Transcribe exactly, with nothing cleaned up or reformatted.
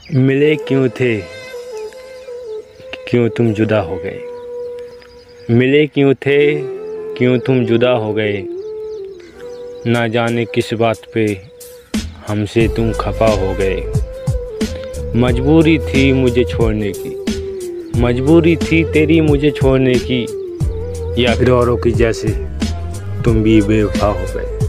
मिले क्यों थे, क्यों तुम जुदा हो गए। मिले क्यों थे, क्यों तुम जुदा हो गए। ना जाने किस बात पे हमसे तुम खफा हो गए। मजबूरी थी मुझे छोड़ने की, मजबूरी थी तेरी मुझे छोड़ने की, या फिर औरों की जैसे तुम भी बेवफा हो गए।